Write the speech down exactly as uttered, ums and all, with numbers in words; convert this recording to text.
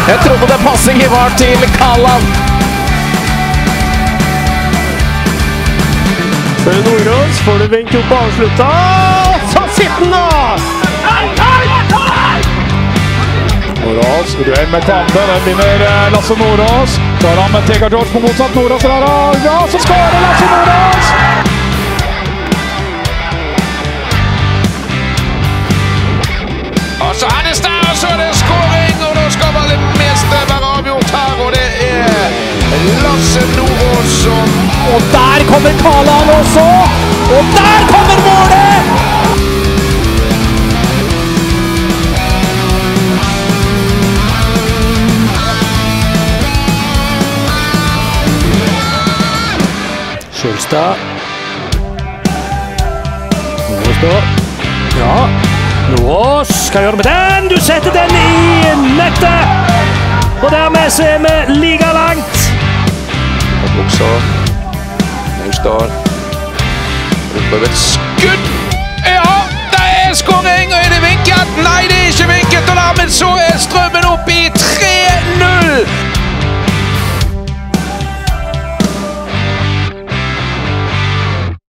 Jeg trodde det passingen var til Kalland. Så er det Nordås, får du vink opp og avslutta. Så sitter den da! Nordås, duell med Kvande, den vinner Lasse Nordås. Så har han med Tega George på motsatt. Nordås der har ja, så skårer Lasse Nordås! Og så er det stær, og så er det skåring, og da skal vel det meste være avgjort her, og det er Lasse Nordås som... Og der kommer Kalland også! Og der kommer målet! Skjølstad. Nordås da. Ja. Nordås skal gjøre med den. Du setter den i nettet. Og dermed så er vi like langt. Og buksa. Naustdal. Prøver et skudd. Ja, det er skåring, og er det vinket? Nei, det